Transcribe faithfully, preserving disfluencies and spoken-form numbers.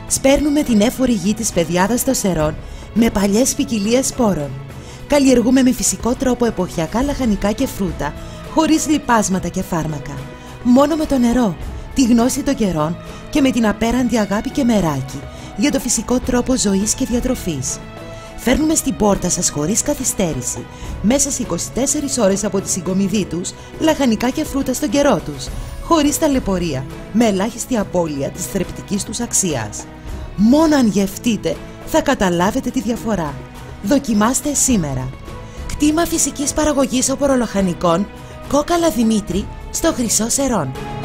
Σπέρνουμε την έφορη γη της πεδιάδας των Σερών με παλιές ποικιλίες σπόρων. Καλλιεργούμε με φυσικό τρόπο εποχιακά λαχανικά και φρούτα, χωρίς λιπάσματα και φάρμακα. Μόνο με το νερό, τη γνώση των καιρών και με την απέραντη αγάπη και μεράκι για το φυσικό τρόπο ζωής και διατροφής. Φέρνουμε στην πόρτα σας χωρίς καθυστέρηση, μέσα σε είκοσι τέσσερις ώρες από τη συγκομιδή τους, λαχανικά και φρούτα στον καιρό τους, χωρίς ταλαιπωρία, με ελάχιστη απώλεια της θρεπτικής τους αξίας. Μόνο αν γευτείτε θα καταλάβετε τη διαφορά. Δοκιμάστε σήμερα. Κτήμα φυσικής παραγωγής οπωρολαχανικών Κόκαλα Δημήτρη στο Χρυσό Σερών.